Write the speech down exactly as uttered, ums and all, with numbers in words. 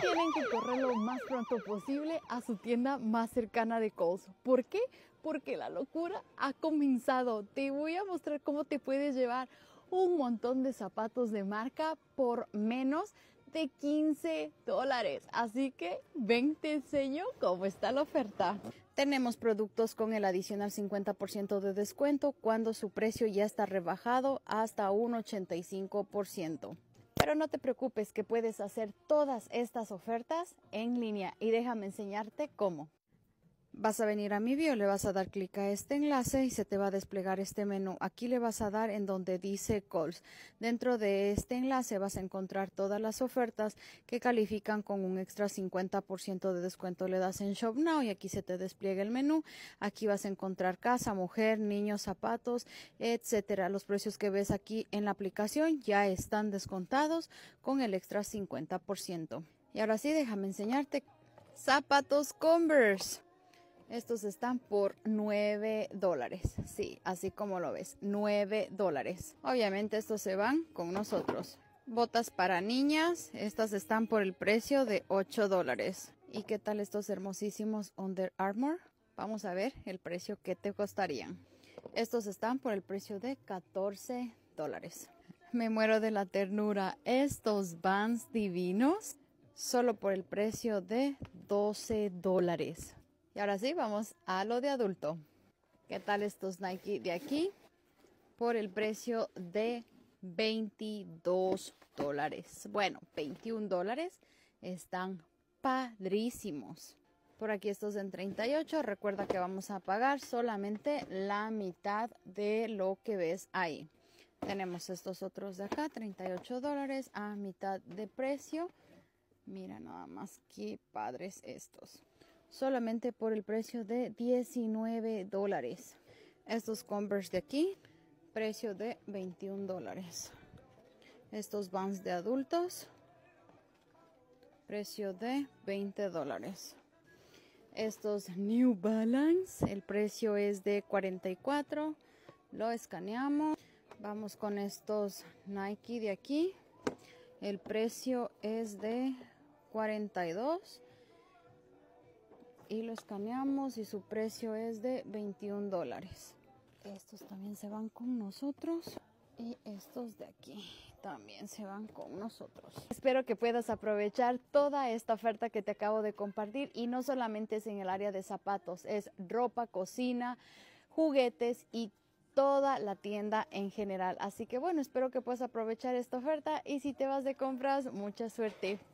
tienen que correr lo más pronto posible a su tienda más cercana de Kohl's. ¿Por qué? Porque la locura ha comenzado. Te voy a mostrar cómo te puedes llevar un montón de zapatos de marca por menos de quince dólares. Así que ven, te enseño cómo está la oferta. Tenemos productos con el adicional cincuenta por ciento de descuento cuando su precio ya está rebajado hasta un ochenta y cinco por ciento. Pero no te preocupes que puedes hacer todas estas ofertas en línea y déjame enseñarte cómo. Vas a venir a mi bio, le vas a dar clic a este enlace y se te va a desplegar este menú. Aquí le vas a dar en donde dice Kohl's. Dentro de este enlace vas a encontrar todas las ofertas que califican con un extra cincuenta por ciento de descuento. Le das en Shop Now y aquí se te despliega el menú. Aquí vas a encontrar casa, mujer, niños, zapatos, etcétera. Los precios que ves aquí en la aplicación ya están descontados con el extra cincuenta por ciento. Y ahora sí, déjame enseñarte zapatos Converse. Estos están por nueve dólares. Sí, así como lo ves, nueve dólares. Obviamente estos se van con nosotros. Botas para niñas. Estas están por el precio de ocho dólares. ¿Y qué tal estos hermosísimos Under Armour? Vamos a ver el precio que te costarían. Estos están por el precio de catorce dólares. Me muero de la ternura. Estos Vans divinos, solo por el precio de doce dólares. Y ahora sí, vamos a lo de adulto. ¿Qué tal estos Nike de aquí? Por el precio de veintidós dólares. Bueno, veintiún dólares. Están padrísimos. Por aquí estos en treinta y ocho. Recuerda que vamos a pagar solamente la mitad de lo que ves ahí. Tenemos estos otros de acá, treinta y ocho dólares a mitad de precio. Mira nada más qué padres estos. Solamente por el precio de diecinueve dólares. Estos Converse de aquí, precio de veintiún dólares. Estos Vans de adultos, precio de veinte dólares. Estos New Balance, el precio es de cuarenta y cuatro. Lo escaneamos. Vamos con estos Nike de aquí. El precio es de cuarenta y dos. Y lo escaneamos y su precio es de veintiún dólares. Estos también se van con nosotros. Y estos de aquí también se van con nosotros. Espero que puedas aprovechar toda esta oferta que te acabo de compartir. Y no solamente es en el área de zapatos, es ropa, cocina, juguetes y toda la tienda en general. Así que bueno, espero que puedas aprovechar esta oferta. Y si te vas de compras, mucha suerte.